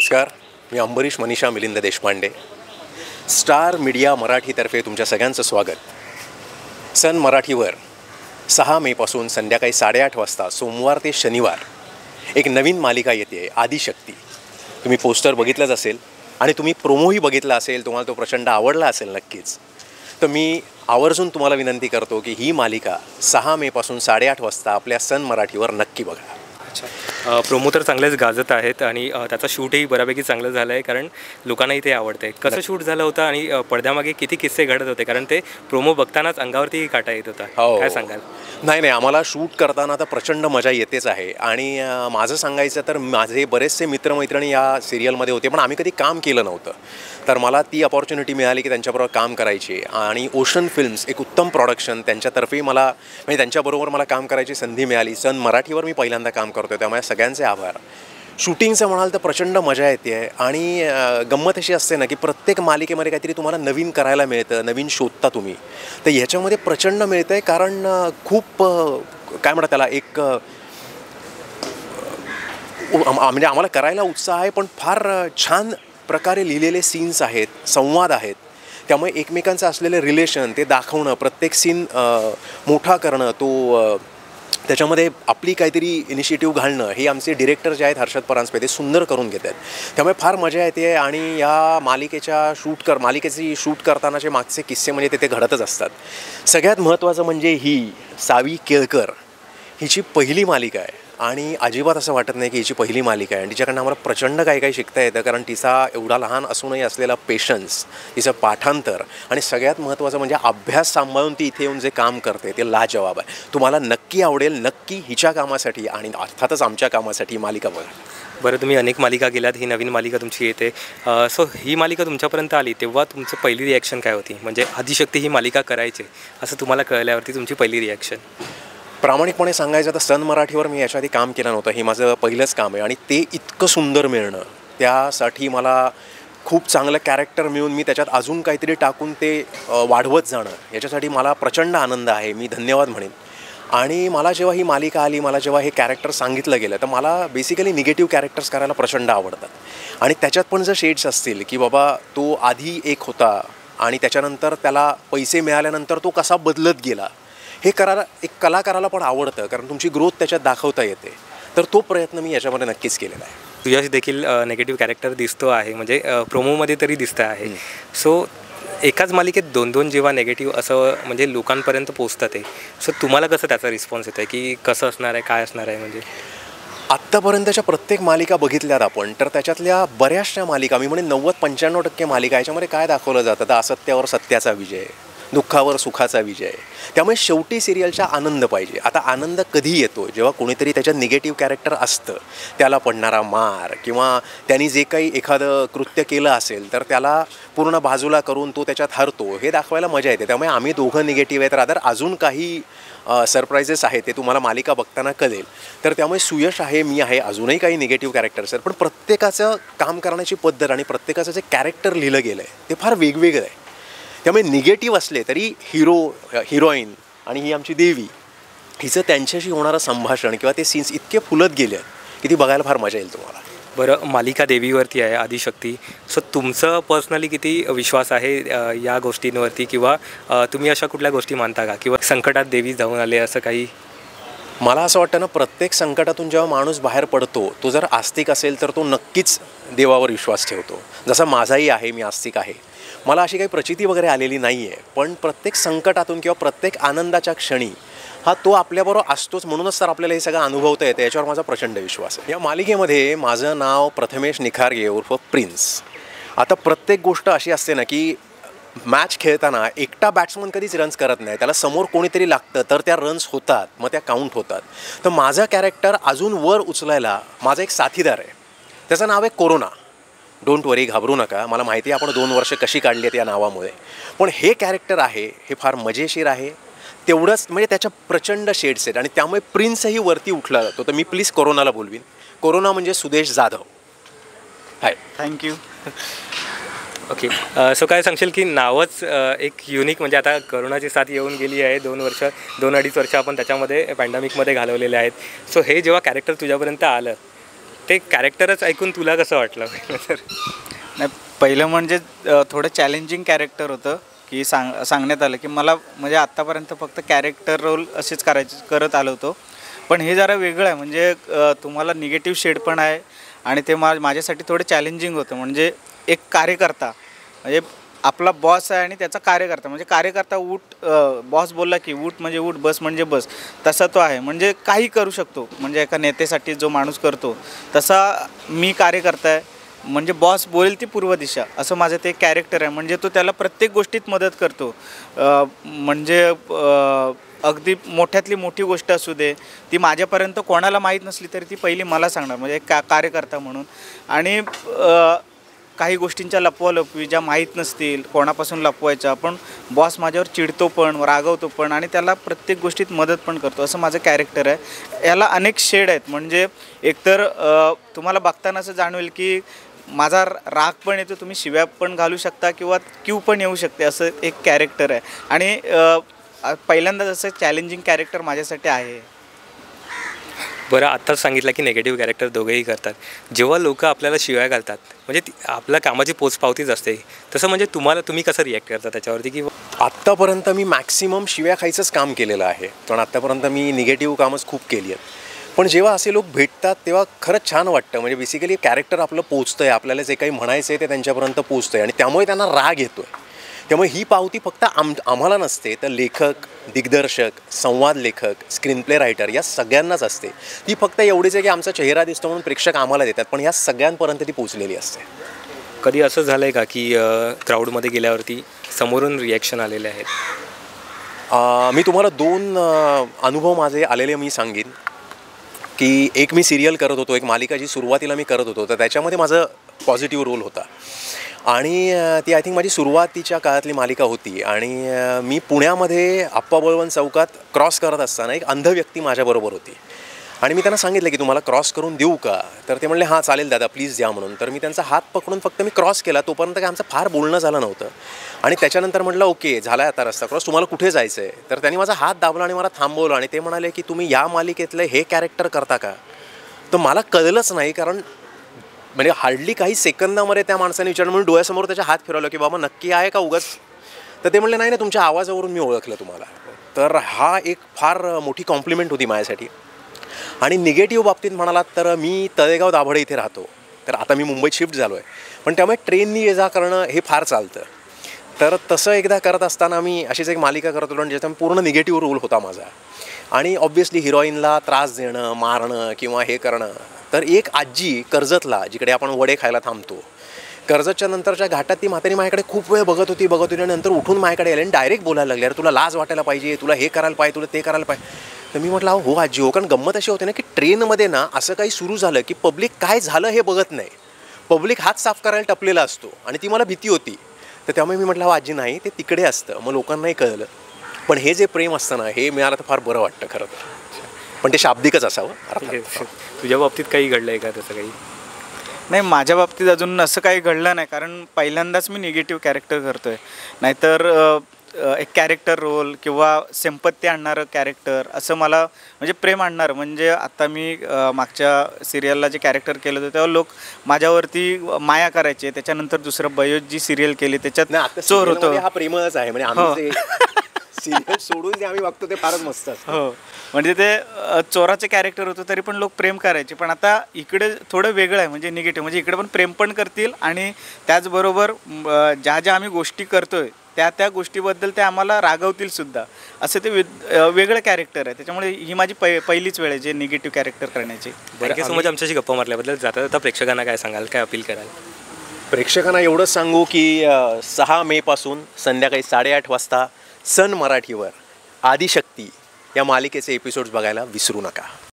नमस्कार, मी Ambarish Manisha Milind Deshpande. Star media मराठीतर्फे तुमच्या सगळ्यांचं स्वागत. सन मराठीवर 6 मेपासून संध्याकाळी 8:30 वाजता सोमवार ते शनिवार एक नवीन मालिका येते, आदिशक्ती. तुम्ही पोस्टर बघितलंच असेल आणि तुम्ही प्रोमोही बघितला असेल, तुम्हाला तो प्रचंड आवडला असेल नक्कीच. तर मी आवर्जून तुम्हाला विनंती करतो की ही मालिका 6 मेपासून 8:30 वाजता आपल्या सन मराठीवर नक्की बघा. प्रोमो तर चांगलेच गाजत आहेत आणि त्याचा शूटही बऱ्यापैकी चांगलं झालं आहे, कारण लोकांनाही ते आवडतं. कसं शूट झालं होतं आणि पडद्यामागे किती किस्से घडत होते, कारण ते प्रोमो बघतानाच अंगावरतीही काटा येत होता. काय सांगाल? नाही, आम्हाला शूट करताना तर प्रचंड मजा येतेच आहे. आणि माझं सांगायचं तर माझे बरेचसे मित्रमैत्रिणी या सिरियलमध्ये होते, पण आम्ही कधी काम केलं नव्हतं. तर मला ती अपॉर्च्युनिटी मिळाली की त्यांच्याबरोबर काम करायची. आणि ओशन फिल्म्स एक उत्तम प्रोडक्शन, त्यांच्यातर्फे मला म्हणजे त्यांच्याबरोबर मला काम करायची संधी मिळाली. सन मराठीवर मी पहिल्यांदा काम करतो, त्यामुळे सगळ्यांचे आभार. शूटिंगचं म्हणाल तर प्रचंड मजा येते आहे. आणि गंमत अशी असते ना की प्रत्येक मालिकेमध्ये काहीतरी तुम्हाला नवीन करायला मिळतं, नवीन शोधता तुम्ही. तर ह्याच्यामध्ये प्रचंड मिळतं आहे, कारण खूप काय म्हणतात त्याला, एक म्हणजे आम्हाला करायला उत्साह आहे, पण फार छान प्रकारे लिहिलेले सीन्स आहेत, संवाद आहेत. त्यामुळे एकमेकांचं असलेलं रिलेशन ते दाखवणं, प्रत्येक सीन मोठा करणं, तो त्याच्यामध्ये आपली काहीतरी इनिशिएटिव्ह घालणं, हे आमचे डिरेक्टर जे आहेत हर्षद परांजपे, ते सुंदर करून घेत आहेत. त्यामुळे फार मजा येते. आणि या मालिकेची शूट करतानाचे मागचे किस्से म्हणजे ते घडतच असतात. सगळ्यात महत्त्वाचं म्हणजे ही सावी केळकर हिची पहिली मालिका आहे. आणि अजिबात असं वाटत नाही की हिची पहिली मालिका आहे. आणि तिच्याकडनं आम्हाला प्रचंड काही शिकता येतं, कारण तिचा एवढा लहान असूनही असलेला पेशन्स, तिचं पाठांतर आणि सगळ्यात महत्त्वाचं म्हणजे अभ्यास सांभाळून ती इथे येऊन जे काम करते ते लाजवाब आहे. तुम्हाला नक्की आवडेल. नक्की हिच्या कामासाठी आणि अर्थातच आमच्या कामासाठी मालिका बघा. बरं, तुम्ही अनेक मालिका केल्यात, ही नवीन मालिका तुमची येते. सो ही मालिका तुमच्यापर्यंत आली तेव्हा तुमचं पहिली रिॲक्शन काय होती? म्हणजे आदिशक्ती ही मालिका करायची असं तुम्हाला कळल्यावरती तुमची पहिली रिॲक्शन? प्रामाणिकपणे सांगायचं तर सन मराठीवर मी याच्या आधी काम केलं नव्हतं. हे माझं पहिलंच काम आहे. आणि ते इतकं सुंदर मिळणं, त्यासाठी मला खूप चांगलं कॅरेक्टर मिळून मी त्याच्यात अजून काहीतरी टाकून ते वाढवत जाणं, याच्यासाठी मला प्रचंड आनंद आहे. मी धन्यवाद म्हणेन. आणि मला जेव्हा ही मालिका आली, मला जेव्हा हे कॅरेक्टर सांगितलं गेलं, तर मला बेसिकली निगेटिव्ह कॅरेक्टर्स करायला प्रचंड आवडतात. आणि त्याच्यात पण जर शेड्स असतील की बाबा तो आधी एक होता आणि त्याच्यानंतर त्याला पैसे मिळाल्यानंतर तो कसा बदलत गेला, हे करायला एक कलाकाराला पण आवडतं, कारण तुमची ग्रोथ त्याच्यात दाखवता येते. तर तो प्रयत्न मी याच्यामध्ये नक्कीच केलेला आहे. तुझ्याशी देखील नेगेटिव्ह कॅरेक्टर दिसतो आहे, म्हणजे प्रोमोमध्ये तरी दिसतं आहे. सो एकाच मालिकेत 2-2 जेव्हा नेगेटिव्ह असं म्हणजे लोकांपर्यंत पोचतं ते, सो तुम्हाला कसं त्याचा रिस्पॉन्स येतो आहे की कसं असणार आहे, काय असणार आहे? म्हणजे आत्तापर्यंतच्या प्रत्येक मालिका बघितल्यात आपण, तर त्याच्यातल्या बऱ्याचशा मालिका, मी म्हणेन 90-95% मालिका, याच्यामध्ये काय दाखवलं जातं तर असत्यावर सत्याचा विजय, दुःखावर सुखाचा विजय. त्यामुळे शेवटी सिरियलचा आनंद पाहिजे. आता आनंद कधी येतो? जेव्हा कोणीतरी त्याच्यात निगेटिव्ह कॅरेक्टर असतं, त्याला पडणारा मार किंवा त्यांनी जे काही एखादं कृत्य केलं असेल तर त्याला पूर्ण बाजूला करून तो त्याच्यात हरतो, हे दाखवायला मजा येते. त्यामुळे आम्ही दोघं निगेटिव्ह आहेत. रादर अजून काही सरप्राईजेस आहे, ते तुम्हाला मालिका बघताना कळेल. तर त्यामुळे सुयश आहे, मी आहे, अजूनही काही निगेटिव्ह कॅरेक्टर्स आहेत. पण प्रत्येकाचं काम करण्याची पद्धत आणि प्रत्येकाचं जे कॅरेक्टर लिहिलं गेलं आहे ते फार वेगवेगळं आहे. त्यामुळे निगेटिव्ह असले तरी हिरोईन आणि ही आमची देवी, हिचं त्यांच्याशी होणारं संभाषण किंवा ते सीन्स इतके फुलत गेले आहेत की ती बघायला फार मजा येईल तुम्हाला. बरं, मालिका देवीवरती आहे आदिशक्ती. सो तुमचं पर्सनली किती विश्वास आहे या गोष्टींवरती, किंवा तुम्ही अशा कुठल्या गोष्टी मानता का, किंवा संकटात देवी जाऊन आले असं काही? मला असं वाटतं ना, प्रत्येक संकटातून जेव्हा माणूस बाहेर पडतो, तो जर आस्तिक असेल तर तो नक्कीच देवावर विश्वास ठेवतो. जसा माझाही आहे, मी आस्तिक आहे. मला अशी काही प्रचिती वगैरे आलेली नाही आहे, पण प्रत्येक संकटातून किंवा प्रत्येक आनंदाच्या क्षणी हा तो आपल्याबरोबर असतोच. म्हणूनच तर आपल्याला हे सगळं अनुभवता येतं. याच्यावर माझा प्रचंड विश्वास आहे. या मालिकेमध्ये माझं नाव प्रथमेश निखारगे उर्फ प्रिन्स. आता प्रत्येक गोष्ट अशी असते ना की मॅच खेळताना एकटा बॅट्समन कधीच रन्स करत नाही, त्याला समोर कोणीतरी लागतं तर त्या रन्स होतात, मग त्या काउंट होतात. तर माझं कॅरेक्टर अजून वर उचलायला माझा एक साथीदार आहे, त्याचं नाव आहे कोरोना. डोंट वरी, घाबरू नका. मला माहिती आहे आपण 2 वर्ष कशी काढली आहेत या नावामुळे, पण हे कॅरेक्टर आहे हे फार मजेशीर आहे. तेवढंच म्हणजे त्याच्या प्रचंड शेड्स आहेत आणि त्यामुळे प्रिन्सही वरती उठला जातो. तर मी प्लीज कोरोनाला बोलवीन. कोरोना म्हणजे Sudesh Jadhav. Hi, thank you. Okay, so काय सांगशील की नावच एक युनिक, म्हणजे आता करोनाची साथ येऊन गेली आहे, 2-2.5 वर्ष आपण त्याच्यामध्ये पॅन्डेमिकमध्ये घालवलेले आहेत. सो हे जेव्हा कॅरेक्टर तुझ्यापर्यंत आलं ते कॅरेक्टरच ऐकून तुला कसं वाटलं? तर नाही, पहिलं म्हणजे थोडं चॅलेंजिंग कॅरेक्टर होतं की सांगण्यात आलं की मला म्हणजे आत्तापर्यंत फक्त कॅरेक्टर रोल असेच करत आलो होतो, पण हे जरा वेगळं आहे. म्हणजे तुम्हाला निगेटिव्ह शेड पण आहे आणि ते माझ्यासाठी थोडं चॅलेंजिंग होतं. म्हणजे एक कार्यकर्ता म्हणजे आपला बॉस आहे आणि त्याचा कार्यकर्ता म्हणजे कार्यकर्ता बॉस बोलला की उठ म्हणजे उठ, बस म्हणजे बस, तसा तो आहे. म्हणजे काही करू शकतो, म्हणजे एका नेत्यासाठी जो माणूस करतो तसा मी कार्यकर्ता आहे. म्हणजे बॉस बोलेल ती पूर्व दिशा, असं माझं ते कॅरेक्टर आहे. म्हणजे तो त्याला प्रत्येक गोष्टीत मदत करतो. म्हणजे अगदी मोठ्यातली मोठी गोष्ट असू दे, ती माझ्यापर्यंत कोणाला माहीत नसली तरी ती पहिली मला सांगणार, म्हणजे एक कार्यकर्ता म्हणून. आणि काही गोष्टींच्या लपवालपवी ज्या माहीत नसतील, कोणापासून लपवायच्या, पण बॉस माझ्यावर चिडतो पण, रागवतो पण आणि त्याला प्रत्येक गोष्टीत मदत पण करतो, असं माझं कॅरेक्टर आहे. याला अनेक शेड आहेत. म्हणजे एकतर तुम्हाला बघताना असं जाणवेल की माझा राग पण येतो, तुम्ही शिव्या पण घालू शकता किंवा क्यू पण येऊ शकते, असं एक कॅरेक्टर आहे. आणि पहिल्यांदाच असं चॅलेंजिंग कॅरेक्टर माझ्यासाठी आहे. बरं, आत्ताच सांगितलं की निगेटिव्ह कॅरेक्टर दोघेही करतात. जेव्हा लोक आपल्याला शिव्या घालतात म्हणजे आपल्या कामाची पोचपावतीच असते, तसं म्हणजे तुम्ही कसं रिॲक्ट करता त्याच्यावरती? की आत्तापर्यंत मी मॅक्सिमम शिव्या खायचंच काम केलेलं आहे, पण आत्तापर्यंत मी निगेटिव्ह कामच खूप केली आहेत. पण जेव्हा असे लोक भेटतात तेव्हा खरंच छान वाटतं. म्हणजे बेसिकली कॅरेक्टर आपलं पोचतं आहे, आपल्याला जे काही म्हणायचं आहे ते त्यांच्यापर्यंत पोचतं आहे आणि त्यामुळे त्यांना राग येतो आहे. त्यामुळे ही पावती फक्त आम्हाला नसते, तर लेखक, दिग्दर्शक, संवाद लेखक, स्क्रीन प्ले रायटर या सगळ्यांनाच असते. ती फक्त एवढीच आहे की आमचा चेहरा दिसतो म्हणून प्रेक्षक आम्हाला देतात, पण ह्या सगळ्यांपर्यंत ती पोचलेली असते. कधी असं झालं आहे का की क्राऊडमध्ये गेल्यावरती समोरून रिॲक्शन आलेले आहेत? मी तुम्हाला 2 अनुभव माझे आलेले मी सांगेन. की एक मी सिरियल करत होतो, एक मालिका जी सुरुवातीला मी करत होतो, तर त्याच्यामध्ये माझं पॉझिटिव्ह रोल होता आणि ती आय थिंक माझी सुरुवातीच्या काळातली मालिका होती. आणि मी पुण्यामध्ये आप्पा बळवंत चौकात क्रॉस करत असताना एक अंध व्यक्ती माझ्याबरोबर होती आणि मी त्यांना सांगितलं की तुम्हाला क्रॉस करून देऊ का? तर ते म्हणले हां चालेल दादा, प्लीज द्या म्हणून. तर मी त्यांचा हात पकडून फक्त मी क्रॉस केला. तोपर्यंत काय आमचं फार बोलणं झालं नव्हतं आणि त्याच्यानंतर म्हटलं ओके झाला आहे आता रस्ता क्रॉस, तुम्हाला कुठे जायचं आहे? तर त्यांनी माझा हात दाबला आणि मला थांबवलं आणि ते म्हणाले की तुम्ही या मालिकेतलं हे कॅरेक्टर करता का? तर मला कळलंच नाही, कारण म्हणजे हार्डली काही सेकंदामध्ये त्या माणसाने विचारलं, म्हणून डोळ्यासमोर त्याच्या हात फिरवलं की बाबा नक्की आहे का उगाच? तर ते म्हणले नाही नाही, तुमच्या आवाजावरून मी ओळखलं तुम्हाला. तर हा एक फार मोठी कॉम्प्लिमेंट होती माझ्यासाठी. आणि निगेटिव्ह बाबतीत म्हणालात तर मी तळेगाव दाभाडे इथे राहतो, तर आता मी मुंबईत शिफ्ट झालो आहे, पण त्यामुळे ट्रेननी ये जा करणं हे फार चालतं. तर तसं एकदा करत असताना मी अशीच एक मालिका करत होतो आणि ज्याचा पूर्ण निगेटिव्ह रोल होता माझा. आणि ऑब्व्हियसली हिरोईनला त्रास देणं, मारणं किंवा हे करणं. तर एक आजी कर्जतला, जिकडे आपण वडे खायला थांबतो, कर्जतच्या नंतरच्या घाटात ती म्हातारी माझ्याकडे खूप वेळ बघत होती आणि नंतर उठून माझ्याकडे आली आणि डायरेक्ट बोलायला लागली, अरे तुला लाज वाटायला पाहिजे, तुला हे करायला पाहिजे, तुला ते करायला पाहिजे. तर मी म्हटलं हो आजी हो, कारण गंमत अशी होते ना की ट्रेनमध्ये ना असं काही सुरू झालं की पब्लिक काय झालं हे बघत नाही, पब्लिक हात साफ करायला टपलेला असतो आणि ती मला भीती होती. तर त्यामुळे मी म्हटलं हो आजी नाही, ते तिकडे असतं, मग लोकांनाही कळलं. पण हे जे प्रेम असतं ना, हे मिळालं तर फार बरं वाटतं खरं तर. पण ते शाब्दिकच असावं. तुझ्या बाबतीत काही घडलं आहे का तसं काही? नाही, माझ्या बाबतीत अजून असं काही घडलं नाही, कारण पहिल्यांदाच मी निगेटिव्ह कॅरेक्टर करतो आहे. नाहीतर एक कॅरेक्टर रोल किंवा सिंपत्ती आणणारं कॅरेक्टर, असं मला म्हणजे प्रेम आणणारं. म्हणजे आता मी मागच्या सिरियलला जे कॅरेक्टर केलं होतं तेव्हा लोक माझ्यावरती माया करायचे. त्याच्यानंतर दुसरं बयोज जी सिरियल केली त्याच्यात चोर होतो. हा प्रेमच आहे, म्हणजे आम्ही सिरियल सोडून जे आम्ही बघतो ते फारच मस्त असतं. हो, म्हणजे ते चोराचं कॅरेक्टर होतं तरी पण लोक प्रेम करायचे. पण आता इकडे थोडं वेगळं आहे, म्हणजे निगेटिव्ह. म्हणजे इकडे पण प्रेम पण करतील आणि त्याचबरोबर ज्या ज्या आम्ही गोष्टी करतोय त्या गोष्टीबद्दल ते आम्हाला रागवतील सुद्धा, असं ते वेगळं कॅरेक्टर आहे. त्याच्यामुळे ही माझी पहिलीच वेळ आहे जे निगेटिव्ह कॅरेक्टर करण्याची. थँक्यू सो मच आमच्याशी गप्पा मारल्याबद्दल. जाता जाता प्रेक्षकांना काय सांगाल, काय अपील कराल? प्रेक्षकांना एवढंच सांगू की 6 मेपासून संध्याकाळी 8:30 वाजता सन मराठीवर आदिशक्ती या मालिकेचे एपिसोड्स बघायला विसरू नका.